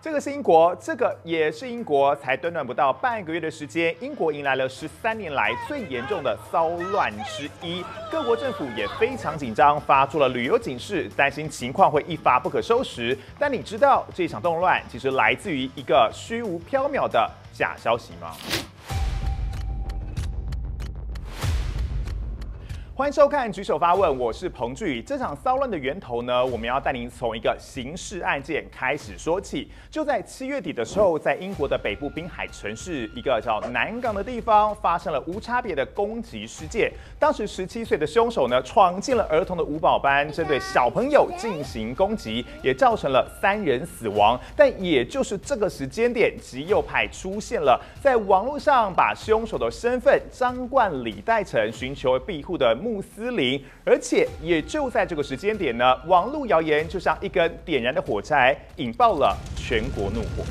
这个是英国，这个也是英国，才短短不到半个月的时间，英国迎来了13年来最严重的骚乱之一。各国政府也非常紧张，发出了旅游警示，担心情况会一发不可收拾。但你知道这场动乱其实来自于一个虚无缥缈的假消息吗？欢迎收看《举手发问》，我是彭巨。这场骚乱的源头呢，我们要带您从一个刑事案件开始说起。就在7月底的时候，在英国的北部滨海城市一个叫南港的地方，发生了无差别的攻击事件。当时17岁的凶手呢，闯进了儿童的五保班，针对小朋友进行攻击，也造成了3人死亡。但也就是这个时间点，极右派出现了，在网络上把凶手的身份张冠李戴成寻求庇护的穆斯林，而且也就在这个时间点呢，网络谣言就像一根点燃的火柴，引爆了全国怒火。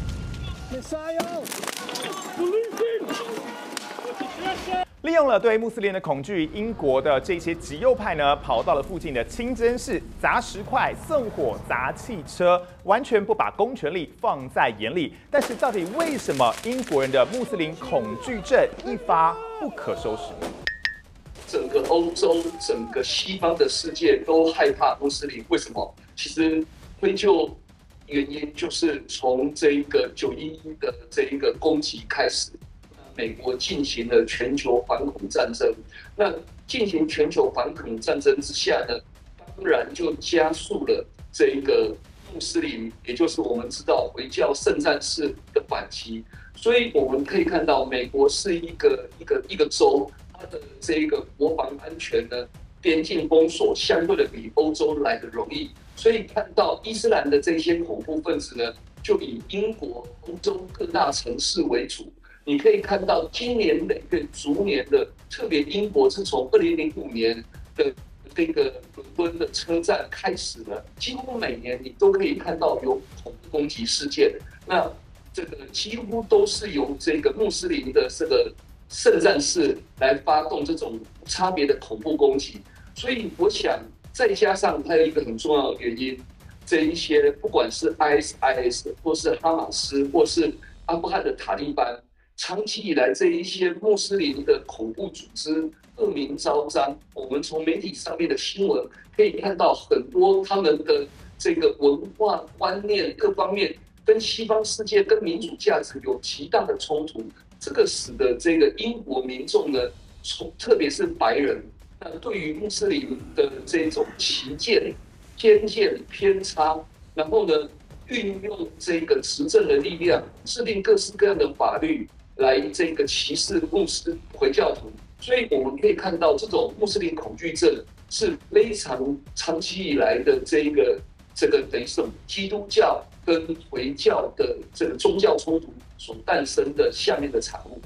利用了对穆斯林的恐惧，英国的这些极右派呢，跑到了附近的清真寺，砸石块、送火、砸汽车，完全不把公权力放在眼里。但是，到底为什么英国人的穆斯林恐惧症一发不可收拾？ 整个欧洲、整个西方的世界都害怕穆斯林，为什么？其实归咎原因就是从这一个911的这一个攻击开始，美国进行了全球反恐战争。那进行全球反恐战争之下呢，当然就加速了这一个穆斯林，也就是我们知道回教圣战士的反击。所以我们可以看到，美国是一个州。它的这一个国防安全呢，边境封锁相对的比欧洲来的容易，所以看到伊斯兰的这些恐怖分子呢，就以英国、欧洲各大城市为主。你可以看到今年每月逐年的，特别英国是从2005年的这个伦敦的车站开始呢，几乎每年你都可以看到有恐怖攻击事件。那这个几乎都是由这个穆斯林的这个圣战士来发动这种无差别的恐怖攻击，所以我想再加上还有一个很重要的原因，这一些不管是 ISIS 或是哈马斯或是阿富汗的塔利班，长期以来这一些穆斯林的恐怖组织恶名昭彰。我们从媒体上面的新闻可以看到很多他们的这个文化观念各方面跟西方世界跟民主价值有极大的冲突。这个使得这个英国民众呢，特别是白人，那对于穆斯林的这种歧见、偏见、偏差，然后呢，运用这个执政的力量，制定各式各样的法律来这个歧视穆斯回教徒。所以我们可以看到，这种穆斯林恐惧症是非常长期以来的这个等于是基督教跟回教的这个宗教冲突所诞生的下面的产物。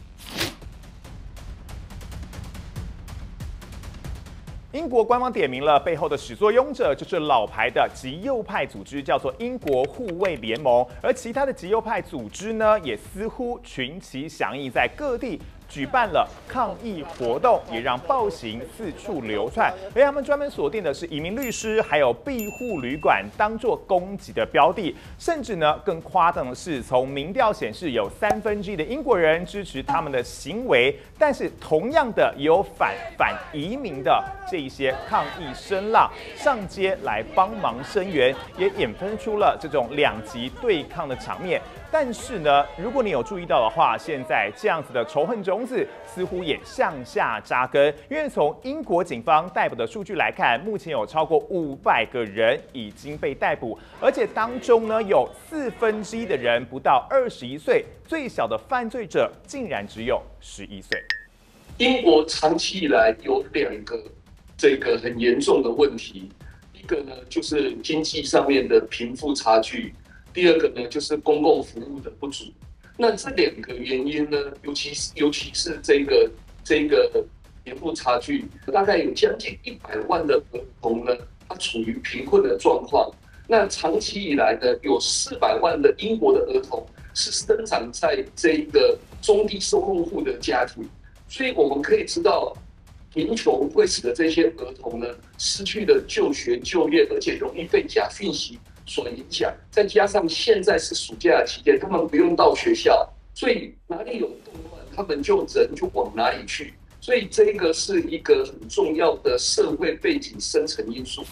英国官方点名了背后的始作俑者，就是老牌的极右派组织，叫做英国护卫联盟。而其他的极右派组织呢，也似乎群起响应，在各地举办了抗议活动，也让暴行四处流窜。而他们专门锁定的是移民律师，还有庇护旅馆，当作攻击的标的。甚至呢，更夸张的是，从民调显示，有1/3的英国人支持他们的行为，但是同样的，也有反移民的这一些抗议声浪上街来帮忙声援，也衍生出了这种两极对抗的场面。但是呢，如果你有注意到的话，现在这样子的仇恨种子似乎也向下扎根。因为从英国警方逮捕的数据来看，目前有超过500个人已经被逮捕，而且当中呢，有1/4的人不到21岁，最小的犯罪者竟然只有11岁。 英国长期以来有2个这个很严重的问题，一个呢就是经济上面的贫富差距。第二个呢，就是公共服务的不足。那这2个原因呢，尤其是这个贫富差距，大概有将近100万的儿童呢，他处于贫困的状况。那长期以来呢，有400万的英国的儿童是生长在这个中低收入户的家庭。所以我们可以知道，贫穷会使得这些儿童呢失去了就学、就业，而且容易被假讯息所影响，再加上现在是暑假期间，他们不用到学校，所以哪里有动乱，他们人就往哪里去。所以这个是一个很重要的社会背景深层因素。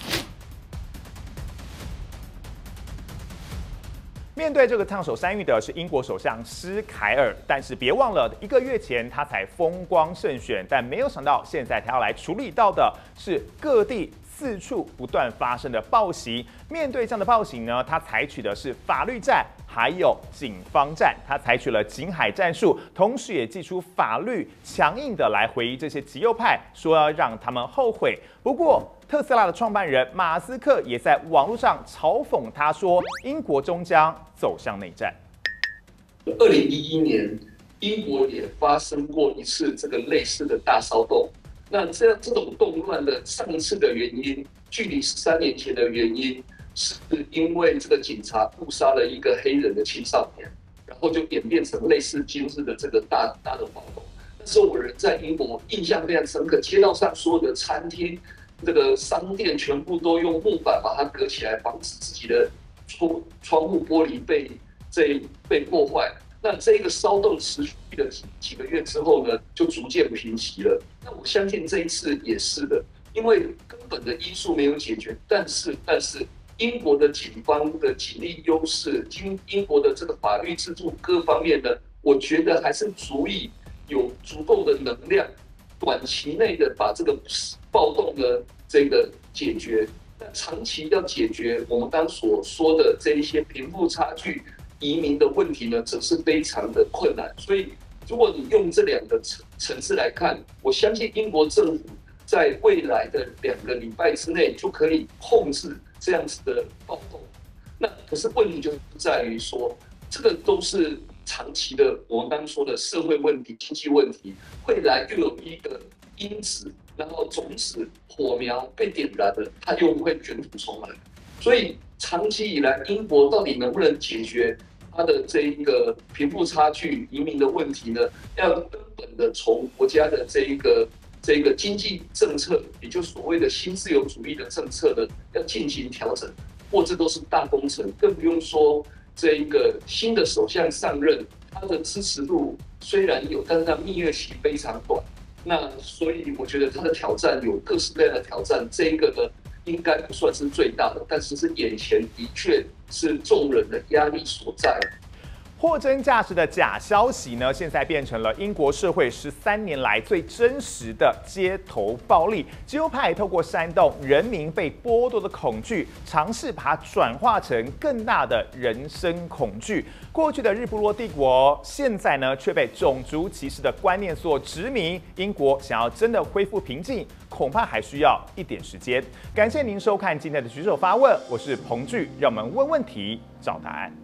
面对这个烫手山芋的是英国首相施凯尔，但是别忘了1个月前他才风光胜选，但没有想到现在他要来处理到的是各地四处不断发生的暴袭。面对这样的暴行呢，他采取的是法律战，还有警方战，他采取了警海战术，同时也祭出法律，强硬的来回应这些极右派，说要让他们后悔。不过，特斯拉的创办人马斯克也在网络上嘲讽他说，英国终将走向内战。 2011年，英国也发生过一次这个类似的大骚动。那这种动乱的上一次的原因，距离13年前的原因，是因为这个警察误杀了一个黑人的青少年，然后就演变成类似今日的这个大的暴动。那时候我人在英国，印象非常深刻，街道上所有的餐厅、这个商店全部都用木板把它隔起来，防止自己的窗户玻璃被破坏。那这个骚动持续了几个月之后呢，就逐渐平息了。那我相信这一次也是的，因为根本的因素没有解决，但是英国的警方的警力优势，英国的这个法律制度各方面呢，我觉得还是有足够的能量，短期内的把这个暴动的这个解决。那长期要解决我们刚所说的这一些贫富差距、移民的问题呢，则是非常的困难。所以，如果你用这2个层次来看，我相信英国政府在未来的2个礼拜之内就可以控制这样子的暴动。那可是问题就在于说，这个都是长期的，我们刚刚说的社会问题、经济问题，未来又有一个因子，然后种子火苗被点燃了，它又会卷土重来。所以长期以来，英国到底能不能解决它的这一个贫富差距、移民的问题呢？要根本的从国家的这个经济政策，也就是所谓的新自由主义的政策呢，要进行调整。或这都是大工程，更不用说这一个新的首相上任，他的支持度虽然有，但是他蜜月期非常短。那所以我觉得他的挑战有各式各样的挑战，这一个呢，应该不算是最大的，但是眼前的确是众人的压力所在。 货真价实的假消息呢，现在变成了英国社会13年来最真实的街头暴力。极右派透过煽动人民被剥夺的恐惧，尝试把它转化成更大的人身恐惧。过去的日不落帝国，现在呢却被种族歧视的观念所殖民。英国想要真的恢复平静，恐怕还需要一点时间。感谢您收看今天的举手发问，我是彭巨，让我们问问题，找答案。